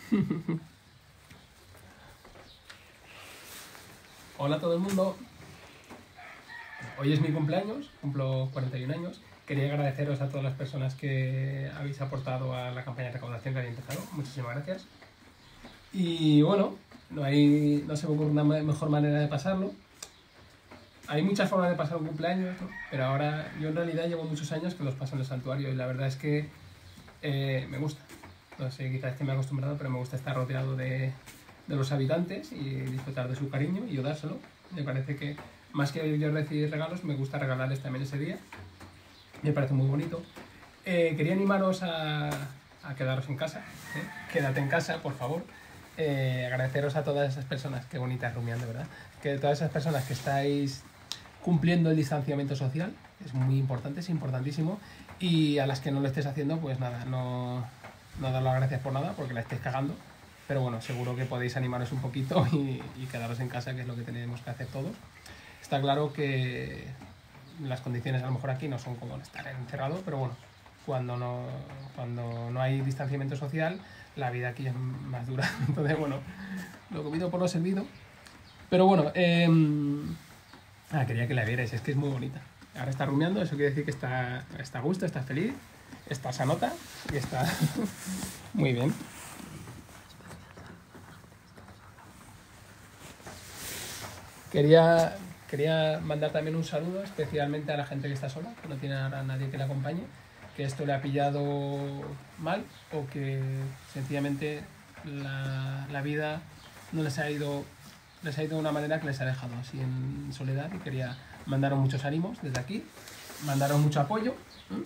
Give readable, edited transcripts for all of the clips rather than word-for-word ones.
Hola a todo el mundo. Hoy es mi cumpleaños, cumplo 41 años. Quería agradeceros a todas las personas que habéis aportado a la campaña de recaudación que había empezado. Muchísimas gracias. Y bueno, no se me ocurre una mejor manera de pasarlo. Hay muchas formas de pasar un cumpleaños, ¿no? Pero ahora yo en realidad llevo muchos años que los paso en el santuario y la verdad es que me gusta. No sé, quizás esté me he acostumbrado, pero me gusta estar rodeado de los habitantes y disfrutar de su cariño y ayudárselo. Me parece que más que yo recibir regalos, me gusta regalarles también ese día. Me parece muy bonito. Quería animaros a quedaros en casa. Quédate en casa, por favor. Agradeceros a todas esas personas, qué bonita es rumiando, ¿verdad? Que todas esas personas que estáis cumpliendo el distanciamiento social, es muy importante, es importantísimo. Y a las que no lo estés haciendo, pues nada, no dar las gracias por nada, porque la estéis cagando. Pero bueno, seguro que podéis animaros un poquito y quedaros en casa, que es lo que tenemos que hacer todos. Está claro que las condiciones a lo mejor aquí no son como estar encerrado, pero bueno, cuando no hay distanciamiento social, la vida aquí es más dura. Entonces, bueno, lo comido por lo servido. Pero bueno, quería que la vierais, es que es muy bonita. Ahora está rumiando, eso quiere decir que está a gusto, está feliz, está sanota y está muy bien. Quería mandar también un saludo especialmente a la gente que está sola, que no tiene a nadie que le acompañe, que esto le ha pillado mal o que sencillamente la vida no les ha ido de una manera que les ha dejado así en soledad, y quería mandaros muchos ánimos desde aquí, mandaros mucho apoyo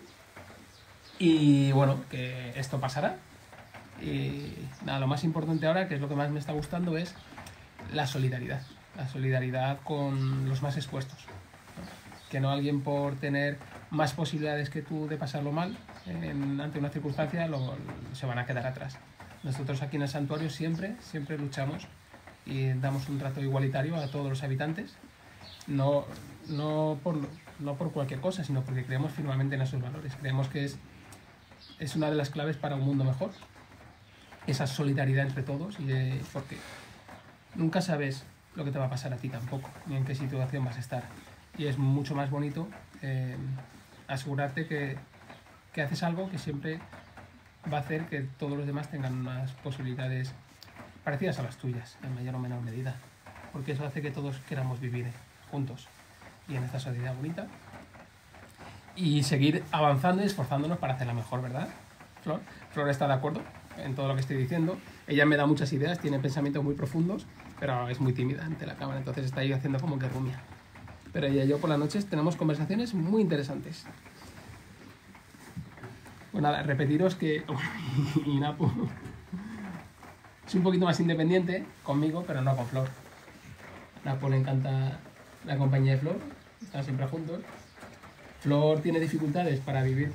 y bueno, que esto pasará. Y nada, lo más importante ahora, que es lo que más me está gustando, es la solidaridad con los más expuestos. Que no alguien por tener más posibilidades que tú de pasarlo mal ante una circunstancia se van a quedar atrás. Nosotros aquí en el santuario siempre luchamos y damos un trato igualitario a todos los habitantes, no por cualquier cosa, sino porque creemos firmemente en esos valores. Creemos que es una de las claves para un mundo mejor, esa solidaridad entre todos, porque nunca sabes lo que te va a pasar a ti tampoco, ni en qué situación vas a estar. Y es mucho más bonito asegurarte que haces algo que siempre va a hacer que todos los demás tengan unas posibilidades parecidas a las tuyas, en mayor o menor medida. Porque eso hace que todos queramos vivir juntos y en esta sociedad bonita. Y seguir avanzando y esforzándonos para hacerla mejor, ¿verdad? Flor está de acuerdo en todo lo que estoy diciendo. Ella me da muchas ideas, tiene pensamientos muy profundos, pero es muy tímida ante la cámara, entonces está ahí haciendo como que rumia. Pero ella y yo por las noches tenemos conversaciones muy interesantes. Pues nada, repetiros que Inapo es un poquito más independiente conmigo, pero no con Flor. A Napo le encanta la compañía de Flor, están siempre juntos. Flor tiene dificultades para vivir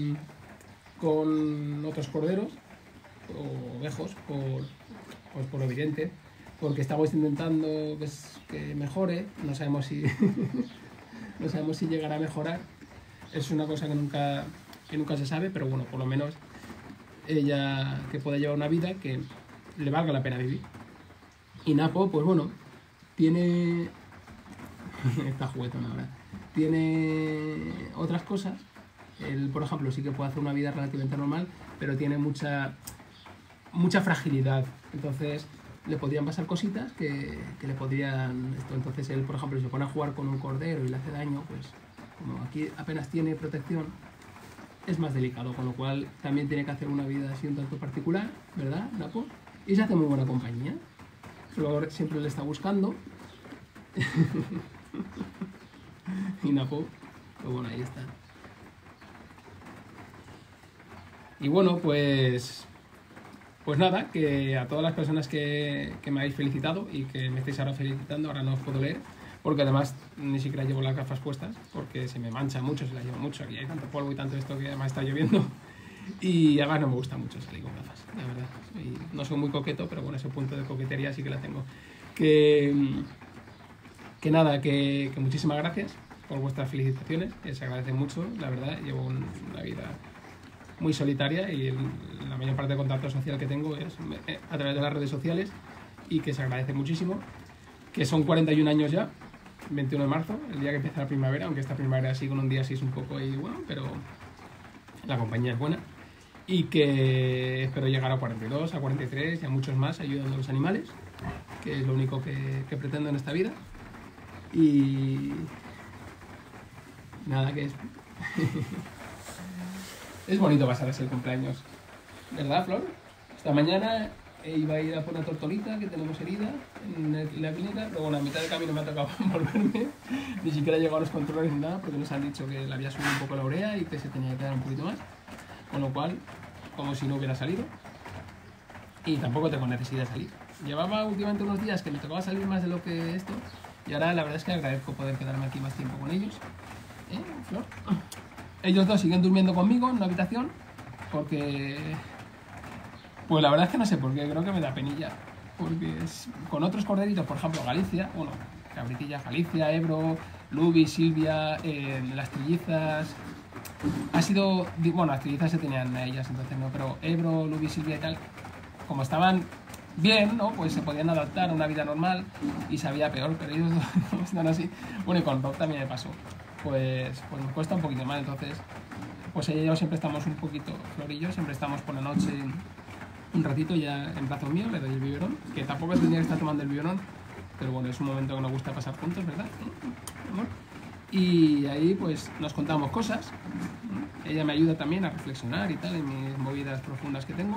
con otros corderos o ovejos por lo evidente, porque estamos intentando que mejore, no sabemos si llegará a mejorar. Es una cosa que nunca se sabe, pero bueno, por lo menos ella que pueda llevar una vida que le valga la pena vivir. Y Napo, pues bueno, tiene está juguetón ahora, tiene otras cosas. Él, por ejemplo, sí que puede hacer una vida relativamente normal, pero tiene mucha fragilidad, entonces le podrían pasar cositas que le podrían entonces él, por ejemplo, si se pone a jugar con un cordero y le hace daño, pues como aquí apenas tiene protección, es más delicado, con lo cual también tiene que hacer una vida así un tanto particular, ¿verdad, Napo? Y se hace muy buena compañía. Flor siempre le está buscando y Napo, pues bueno, ahí está. Y bueno, pues nada, que a todas las personas que me habéis felicitado y que me estáis ahora felicitando, ahora no os puedo leer, porque además ni siquiera llevo las gafas puestas, porque se me mancha mucho, se las llevo mucho, aquí hay tanto polvo y tanto esto que además está lloviendo, y además no me gusta mucho salir con gafas, la verdad. Y no soy muy coqueto, pero bueno, ese punto de coquetería sí que la tengo. Que nada, que muchísimas gracias por vuestras felicitaciones, que se agradece mucho, la verdad. Llevo una vida muy solitaria y la mayor parte de contacto social que tengo es a través de las redes sociales y que se agradece muchísimo, que son 41 años ya, 21 de marzo, el día que empieza la primavera, aunque esta primavera sí con un día sí es un poco ahí, bueno, pero la compañía es buena y que espero llegar a 42, a 43 y a muchos más ayudando a los animales, que es lo único que pretendo en esta vida. Y nada, que es es bonito pasar así el cumpleaños, ¿verdad, Flor? Esta mañana iba a ir a por una tortolita que tenemos herida en la clínica, pero bueno, a mitad de camino me ha tocado volverme, ni siquiera he llegado a los controles ni nada, porque nos han dicho que le había subido un poco la urea y que se tenía que quedar un poquito más, con lo cual, como si no hubiera salido, y tampoco tengo necesidad de salir. Llevaba últimamente unos días que me tocaba salir más de lo que esto, y ahora la verdad es que agradezco poder quedarme aquí más tiempo con ellos. Flor? Ellos dos siguen durmiendo conmigo en una habitación, porque pues la verdad es que no sé por qué, creo que me da penilla. Porque con otros corderitos, por ejemplo, Galicia, bueno, cabritilla, Galicia, Ebro, Lubi, Silvia, las trillizas, ha sido, bueno, las trillizas se tenían a ellas, entonces no, pero Ebro, Lubi, Silvia y tal, como estaban bien, ¿no? Pues se podían adaptar a una vida normal y sabía peor, pero ellos no están así. Bueno, y con Rob también me pasó, pues me cuesta un poquito más, entonces, pues ella y yo siempre estamos un poquito, Flor y yo, siempre estamos por la noche un ratito ya en brazos míos, le doy el biberón, que tampoco tendría que estar tomando el biberón, pero bueno, es un momento que nos gusta pasar juntos, ¿verdad? Amor. Y ahí pues nos contamos cosas, ella me ayuda también a reflexionar y tal en mis movidas profundas que tengo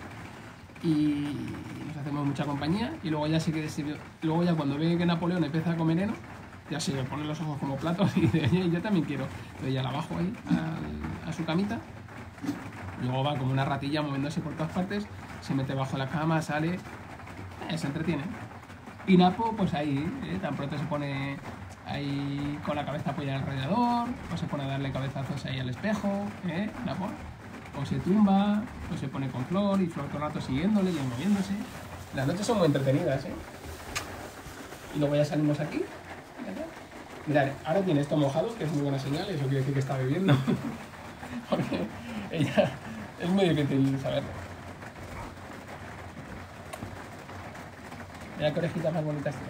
y nos hacemos mucha compañía y luego ya sí que luego ya cuando ve que Napoleón empieza a comer heno, ya se me ponen los ojos como platos y dice, oye, yo también quiero, pero ya la bajo ahí a su camita, luego va como una ratilla moviéndose por todas partes, se mete bajo la cama, sale, se entretiene. Y Napo, pues ahí, tan pronto se pone ahí con la cabeza apoyada al radiador, o se pone a darle cabezazos ahí al espejo, Napo, o se tumba, o se pone con Flor, y Flor todo el rato siguiéndole y moviéndose. Las noches son muy entretenidas, Y luego ya salimos aquí, ¿verdad? Mirad, ahora tiene esto mojado, que es muy buena señal, eso quiere decir que está bebiendo, porque ella es muy difícil saberlo. Mira qué orejitas más bonitas tiene.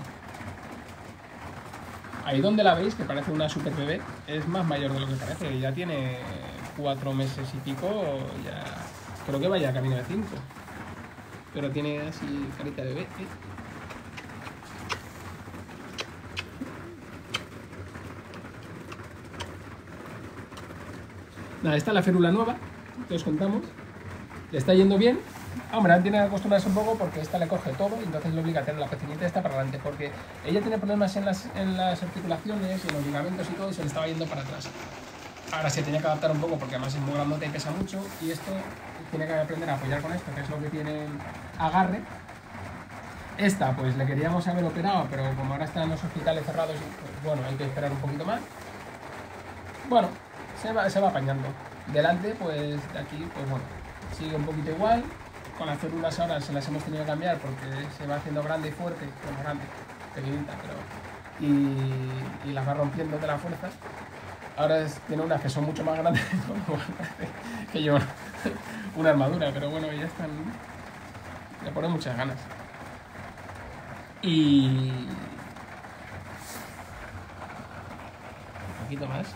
Ahí donde la veis, que parece una super bebé, es más mayor de lo que parece. Ya tiene 4 meses y pico, ya creo que vaya camino de 5. Pero tiene así carita de bebé. Nada, esta es la férula nueva, que os contamos. Le está yendo bien. Hombre, ahora tiene que acostumbrarse un poco porque esta le coge todo y entonces le obliga a tener la pecinita esta para adelante porque ella tiene problemas en las articulaciones y en los ligamentos y todo y se le estaba yendo para atrás. Ahora se tenía que adaptar un poco porque además es muy grandote y pesa mucho y esto tiene que aprender a apoyar con esto, que es lo que tiene agarre. Esta pues le queríamos haber operado, pero como ahora están los hospitales cerrados, pues, bueno, hay que esperar un poquito más. Bueno, se va apañando. Delante, pues de aquí, pues bueno, sigue un poquito igual. Con las células ahora se las hemos tenido que cambiar porque se va haciendo grande y fuerte, bueno, grande, pequeñita, pero y las va rompiendo de la fuerza. Ahora tiene unas que son mucho más grandes que llevan una armadura, pero bueno, ya están, le ponen muchas ganas. Y un poquito más.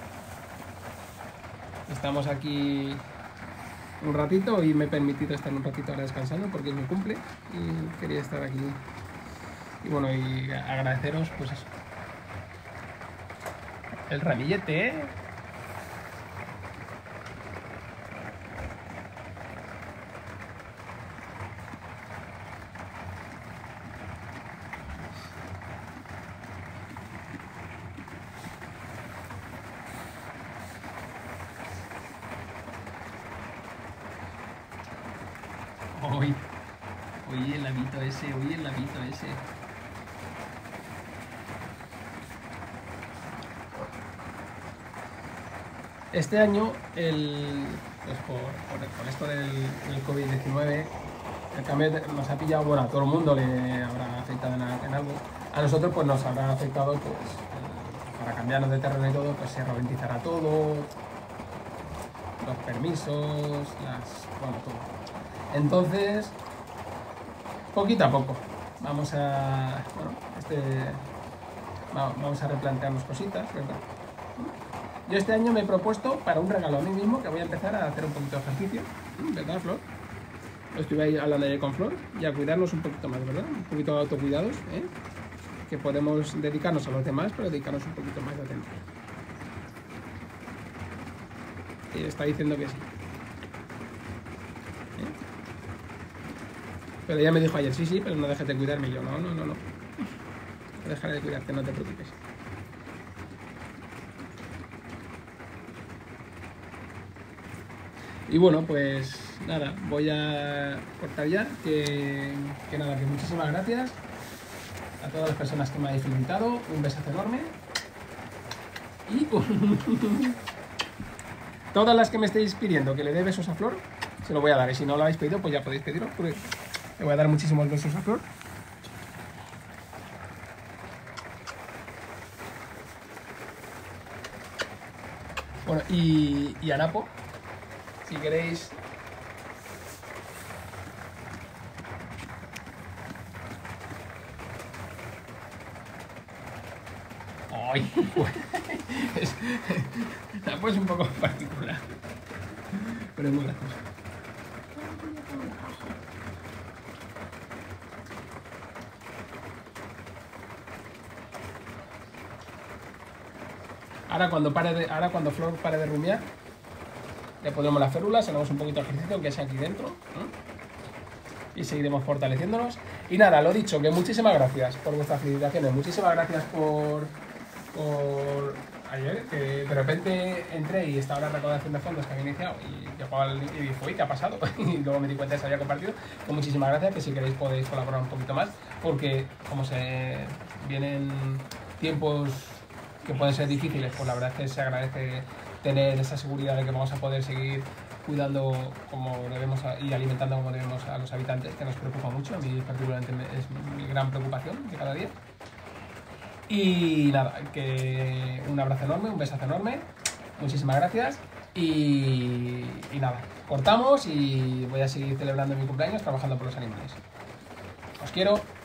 Estamos aquí un ratito y me he permitido estar un ratito ahora descansando porque es mi cumple y quería estar aquí y bueno, y agradeceros pues eso, el ramillete, Oye el labito ese, oye el labito ese. Este año, pues por esto del COVID-19, el cambio nos ha pillado, bueno, a todo el mundo le habrá afectado en algo. A nosotros pues nos habrá afectado, pues, para cambiarnos de terreno y todo, pues se ralentizará todo. los permisos, bueno, todo. Entonces, poquito a poco, vamos a replantearnos cositas, ¿verdad? Yo este año me he propuesto para un regalo a mí mismo que voy a empezar a hacer un poquito de ejercicio, ¿verdad, Flor? Lo estuve ahí hablando ayer con Flor, y a cuidarnos un poquito más, ¿verdad? Un poquito de autocuidados, ¿eh? Que podemos dedicarnos a los demás, pero dedicarnos un poquito más de atención. Y está diciendo que sí. ¿Eh? Pero ella me dijo ayer, sí, pero no dejes de cuidarme. Y yo, no. No dejaré de cuidarte, no te preocupes. Y bueno, pues nada, voy a cortar ya, que muchísimas gracias a todas las personas que me habéis felicitado, un besazo enorme y todas las que me estéis pidiendo que le dé besos a Flor, se lo voy a dar, y si no lo habéis pedido, pues ya podéis pedirlo, porque le voy a dar muchísimos besos a Flor. Bueno, y a Napo, si queréis. ¡Ay! Napo es un poco particular, pero es muy gracioso. Ahora cuando Flor pare de rumiar, le pondremos las férulas, haremos un poquito de ejercicio, aunque sea aquí dentro, y seguiremos fortaleciéndonos. Y nada, lo dicho, que muchísimas gracias por vuestras felicitaciones, muchísimas gracias por ayer, que de repente entré y estaba la recaudación de fondos que había iniciado y llegó y dije, uy, ¿qué ha pasado? Y luego me di cuenta que se había compartido. Pues muchísimas gracias, que si queréis podéis colaborar un poquito más, porque como se vienen tiempos que pueden ser difíciles, pues la verdad es que se agradece tener esa seguridad de que vamos a poder seguir cuidando como debemos y alimentando como debemos a los habitantes, que nos preocupa mucho. A mí particularmente es mi gran preocupación de cada día. Y nada, que un abrazo enorme, un besazo enorme, muchísimas gracias y nada, cortamos y voy a seguir celebrando mi cumpleaños trabajando por los animales. Os quiero.